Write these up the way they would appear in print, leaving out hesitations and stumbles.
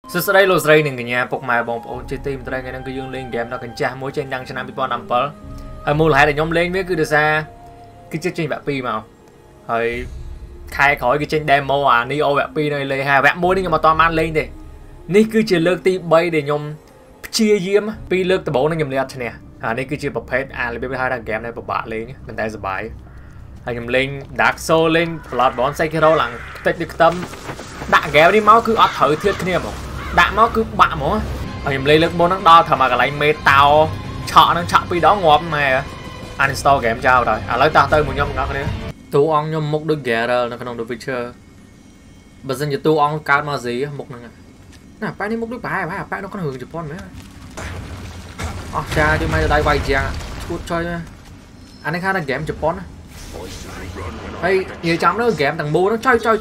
Sau đây lô dây này nhà bọc mài bóng ôn chơi tim đây cái năng cứ dương lên game nó cần trả mỗi trên đăng cho năm people number ở mua lại để nhóm lên với cứ được ra cái chiếc trên bạc pi màu rồi khai khỏi cái trên demo à neo bạc pi này lấy hai bạn mua đi nhưng mà toàn man lên đi ní cứ chỉ lược ti bay để nhóm chia diêm pi lược từ bố nó nhầm liệt nè ní cứ chỉ bọc hết là biết hai đăng game này bọc bạ lên mình tay giờ bài nhầm lên dark soul lên plot bón xây cái đâu là tết được tâm đạn ghé đi máu cứ ót thử thiết cái này mà đạn nó cứ bạ mà nhầm lên lực bón nó đo thầm mà cái lấy metal chọn nó chọn pi đó ngọt này uninstall game trao rồi lấy tao tới một nhóm nó cái tu ông nhóm mục được ghé rồi nó không được feature bây giờ như tu ông cao mà gì mục này nè phải đi mục được bài phải nó có hưởng chụp con nữa cha chứ mày đây quay chàng cút chơi anh ấy khá là game chụp con hay nhiều chấm nó game thằng bố nó chơi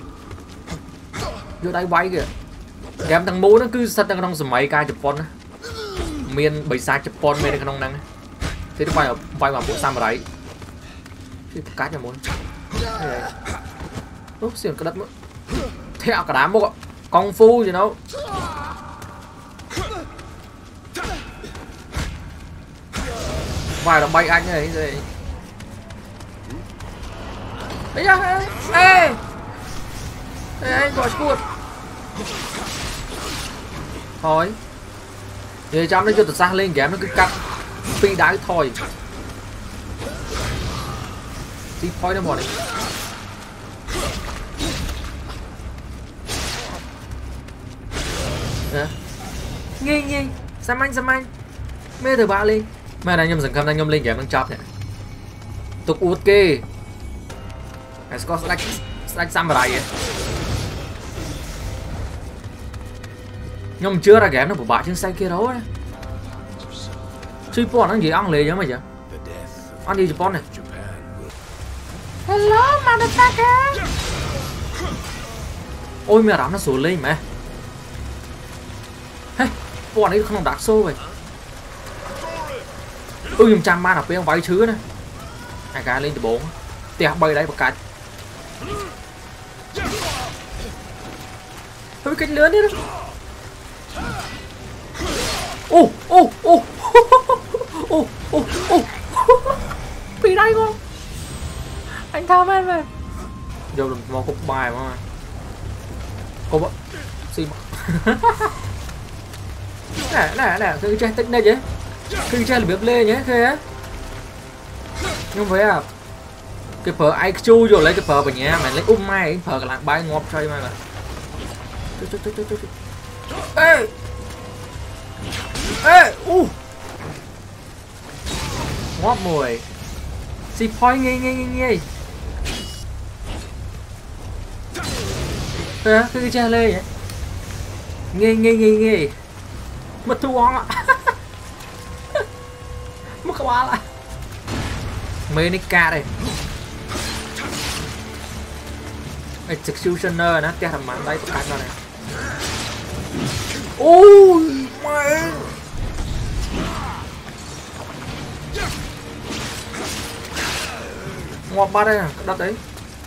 vô đây quay kìa game thằng bố nó cứ sắt đang trong mấy ca chụp con miền bảy sai chụp con miền không năng thế nó quay vào bộ sam vào đấy cá nhà muốn lúc xuyên cái đất nữa theo cả đám bộ công phu gì đâu vài là bay anh này gì đấy ra ê anh gọi squad thôi thì trong nó cho tụi sang lên game nó cứ cắt phi đáy thôi đi point nó một đấy nghe xem anh mê từ bạn lên mẹ đang nhầm dần đang nhầm lên game đang chop này tục út kê hay có slash samurai ấy nhầm chưa ra game nó của bạn trên xanh kia đâu ấy suy bọn nó gì ăn lề chứ mày chứ ăn đi Japan này hello motherfucker ôi mẹ đám nó sổ lên mẹ hey bọn ấy không đạc xô vậy dùng trang ma đọc với ông váy chứ này hai cái lên từ 4 tè bay đấy một cái hơi cánh lớn đi đó bị đây không anh tham em về vô đừng mò cục bài mà cô vợ xin nè cứ chơi tích đây chứ cứ chơi là biết lê nhé thế á nhưng với à cái phở IQ rồi lấy cái phở vào nhà mày lấy mai phở cả làng bay ngọt chơi mà ê ngọt mùi si point nghe thế á cứ chơi lê vậy nghe mất thu on ạ mất các bạn lại Menica đây Executioner nó theo thằng màn đây tôi cắt vào này ôi mày ngọt ba đây nè đất đấy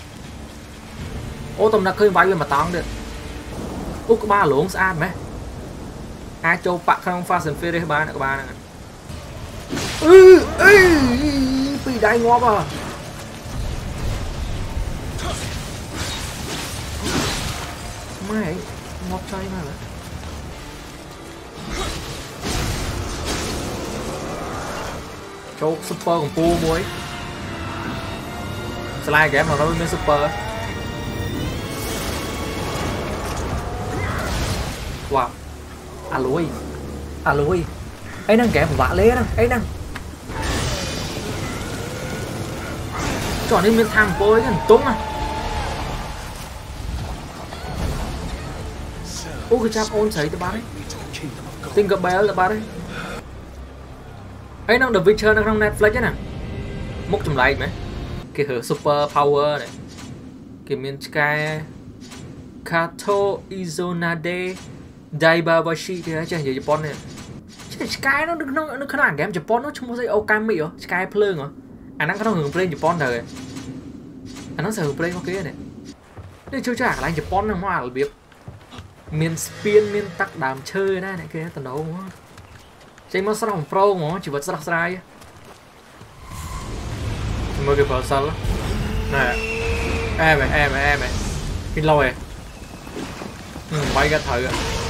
ô tầm đã khơi váy mà tao được út có ba lỗ xa mẹ ai châu bạc không pha sân phê đây ba này các bạn này bị đai ngọt à mày ngọt chay mà châu super còn pu muối slide game mà nó mới super wow lùi ấy đang kẹp vạ lé đó ấy đang chọn đi miền tham với cái túng à ô cái chap ôn sấy tới ba đấy tình cờ bé là ba đấy ấy đang được Witcher đang trong Netflix chứ nè múc chùm lại mày cái hở super power này cái miền sky Kato Izonade Daibabashi thì chơi ở Japan này Sky nó khả năng game Japan nó không có Okami hả Sky Play hả nó có hưởng play Japan rồi nó sẽ hưởng play có kia này đây chơi trả lại Japan nó hoa là biết miền spiên miền tắc đàm chơi này kia tận đấu mà chơi mà sao pro mà chỉ vật rất sai mới cái phần sau nè em này cái lôi bay ra thử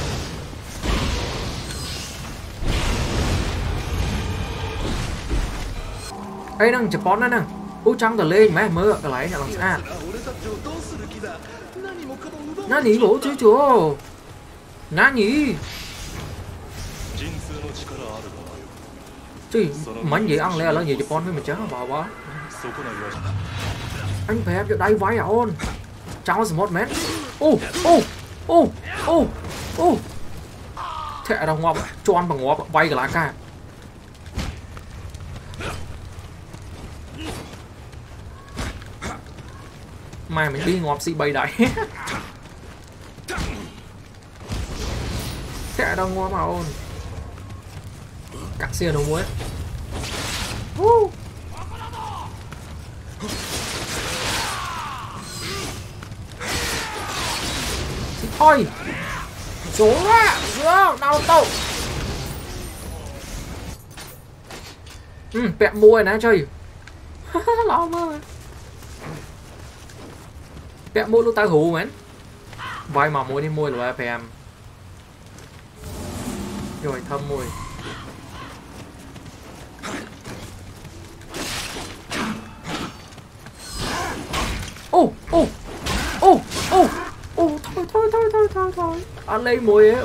ấy năng chụp bón đó nè trắng tờ lên mẹ mơ cái lấy nhà làm sao nó nhỉ lỗ chứ chúa nó nhỉ chứ mảnh gì ăn lẽ là gì chụp bón với mình chán vào quá anh phải cho đáy váy à ôn cháu là một mét thẹ đâu ngọc cho ăn bằng ngọc bay cái lá ca mai mình đi ngọc xị bay đại thẹ đâu ngọc mà ôn cắt xe đâu muối thôi xuống á xuống đau tao bẹp môi nè chơi lo mơ bẹp môi lúc tao hù mến vai mà môi đi môi là em rồi thâm môi thôi ăn lấy mùi ấy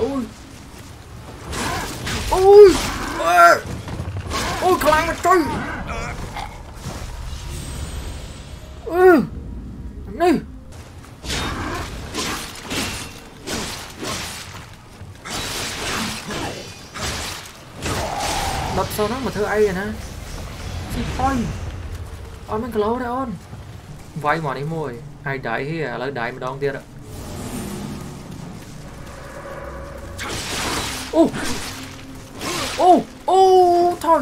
ôi khlang mặt trời đi đập sau nó mà thơ ai rồi nè thôi ôn mình lâu đấy ôn vay mà đi mùi hai đại hi à lấy đại mà đón tiếc ạ thôi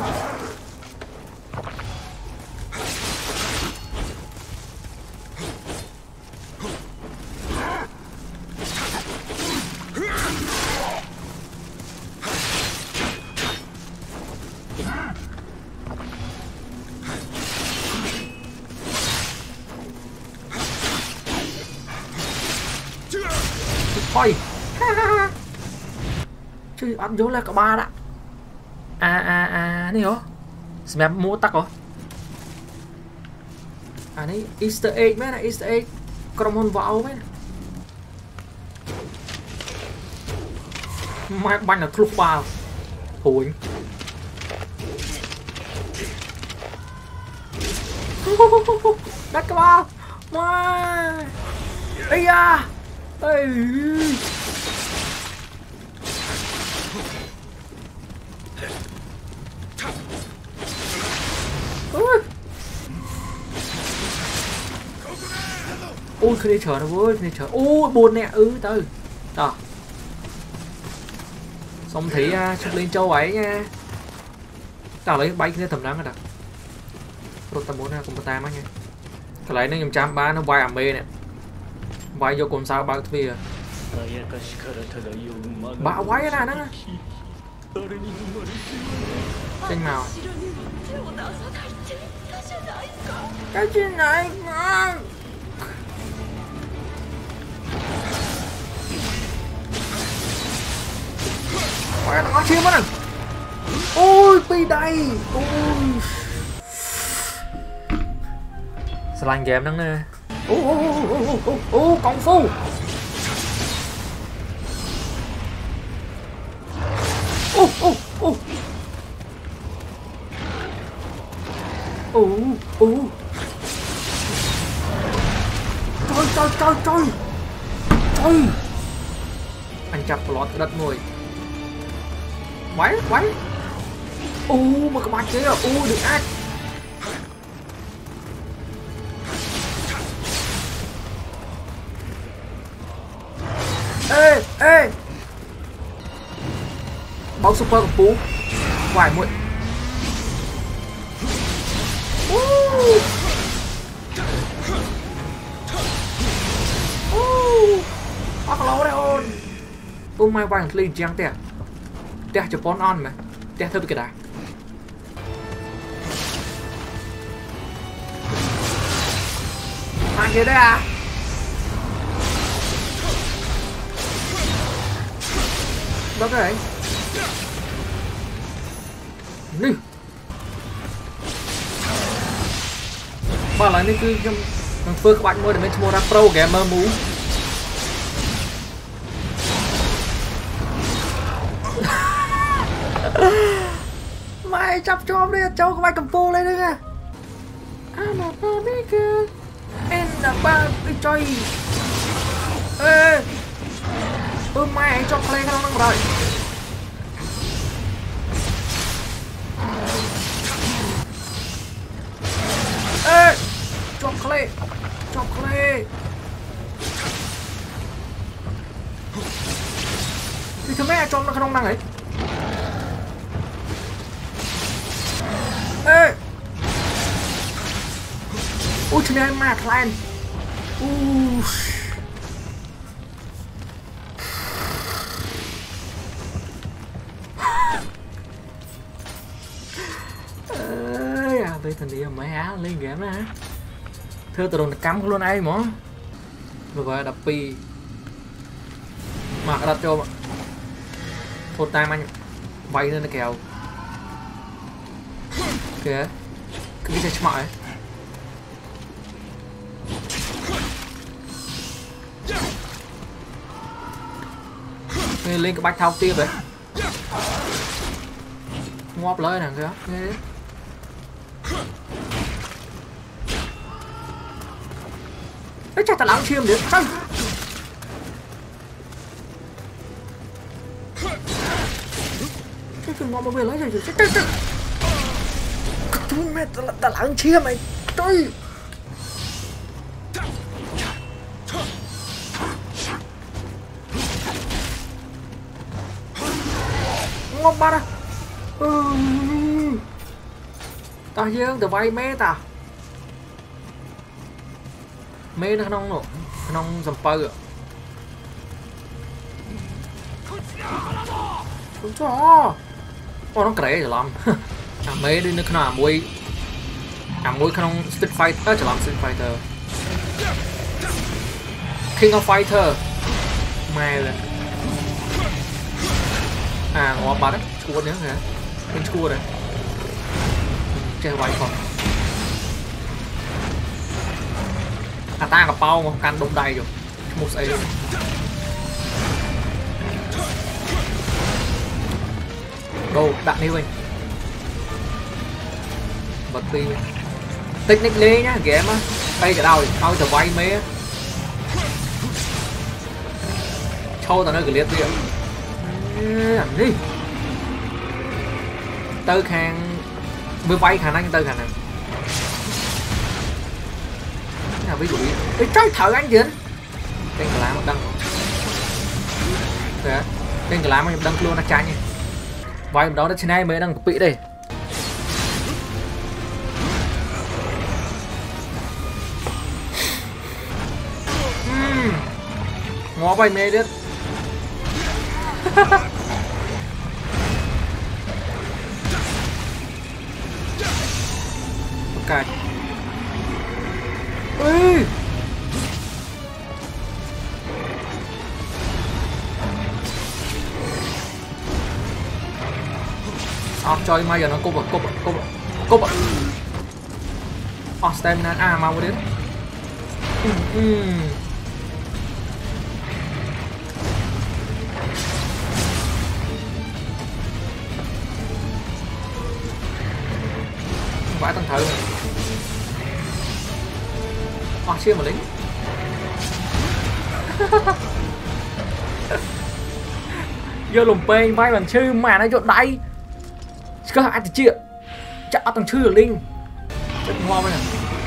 thôi chứ ăn vô là cả ba đã này hả snap mua tắc hả này Easter egg mấy này Easter egg còn môn vào mấy mai banh là club vào hủi đặt cả ba mai ây da ây ôi khi đi chờ nó với khi đi chờ buồn nè từ đó xong thấy chụp lên châu ấy nha tao lấy bay cái tầm nắng rồi đặt rồi tao muốn cùng ta mắt nha cái lấy nó 130 nó vai mê nè vai vô con sao bao thia bạo quái cái này nó xanh màu cái chuyện này nó chim á ôi pi đây slime game đó nè công phu trời anh chặt lọt đất ngồi quái mà các bạn kia được ác ê bóng super của Phú ngoài muội bắt lâu đấy ôn ôm mai vàng lên chăng tè cho pon on mà tè thôi bị cái đà anh kia đấy à đâu cái này đi ba lại này cứ trong phơi các bạn mua để mình mua ra pro gamer mũ mày chọc chom đi châu các bạn cầm pô lên đấy nha anh là ba biết kia em là ba đi chơi ê mày anh cho play cái nó rồi ê chocolate thì thằng mẹ cho nó không năng ấy ê ui thằng này mà clan tôi thằng đi mấy á lên game đó hả thưa tụi nó cắm luôn ai mà rồi đập pi mà đặt cho một tay anh vay lên nó kèo kìa cái gì chứ mọi lên cái bạch thao tiếp vậy ngóp lấy nè kìa ấy chả ta lắng chiêm được sao cái ngóp về lấy rồi thôi mẹ ta lắng chiêm mày tôi ngóp ba ra ta dương từ vay mê ta mê nó không nổ không dầm bơ ạ không cho nó kể rồi làm mê đi nó không mùi không Street Fighter chỉ làm Street Fighter King of Fighter mẹ rồi ngọt bà đấy chua nữa hả bên chua đây chơi vay không ta gặp bao một căn đông đầy rồi một giây luôn đồ đạn đi mình bật pin technique lê nhá game á đây cả đầu tao từ vay mê châu tao nơi clip đi làm đi tới khang mới vay khả năng tới khả năng nào ví dụ đi trái thợ anh gì tên cả lá một đăng kìa tên cả lá một đăng luôn là trái nha vay đó trên này mới đang bị đây ngó vay mê đấy ok ui cho mai giờ nó cúp stamina mau đến vãi tăng thử siêu mà lính vô lùm pê vai bằng chư mà nó dọn đáy có ai thì chưa chắc thằng chư linh rất ngon vậy nè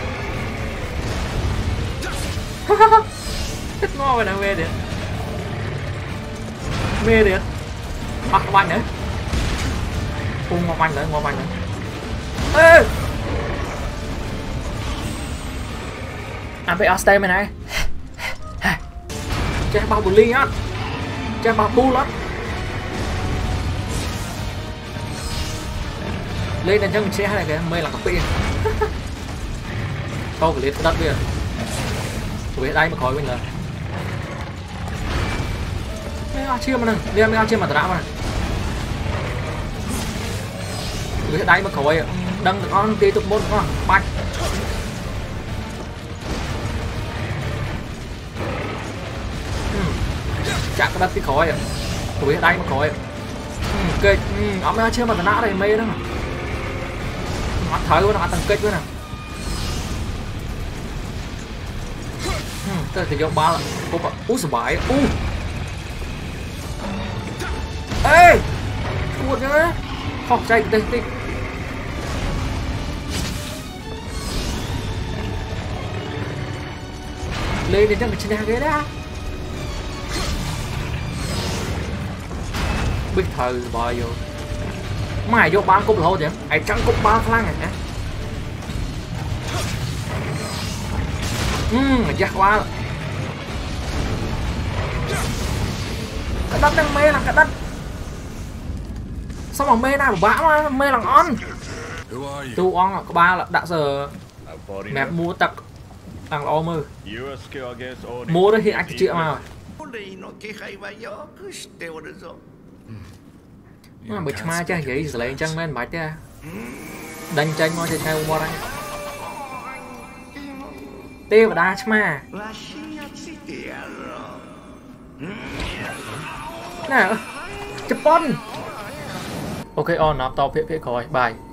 rất ngon vậy nè mê được các bạn nữa ngon mạnh nữa ê phải stay mày này chơi bao bù ly á ចេះបោះប៊ូលអត់លេងតែចឹងចេះហ្នឹងគេមេឡើងកាពីតោកលៀតដិតវាដៃមកក្រោយវិញលើไม่เอาเชื่อมันนึงเรียกไม่เอาเชื่อมันตระมันหรือได้มาขโมยดังก้อนตีตุกบนก้อนปัดจักกระดับที่ขโมยหรือได้มาขโมยเกิดเอาไม่เอาเชื่อมันตระอะไรไม่นั่งอัดถอยไว้นะอัดตั้งเกิดไว้นะก็จะยกบ้าละปุ๊บอ่ะอู้สบายอู้เอ้ยปวดยังไงขอบใจติ๊กติ๊กเลยเดี๋ยวจะไปชนะกันได้biết thời bò vô mày vô bán cúp lỗ vậy ai trắng cúp ba khăn này chắc quá cái đất đang mê là cái đất sao mà mê nào bả mà mê là ngon tu on là có ba là đã giờ mẹ mua tập thằng lo mơ mua đó thì anh chịu mà bịch ma chứ vậy rồi lại chân men bạch chứ đánh tranh mà thì theo qua đây tiêu và đá chứ mà nè chụp con ok on nó tao phía khỏi bài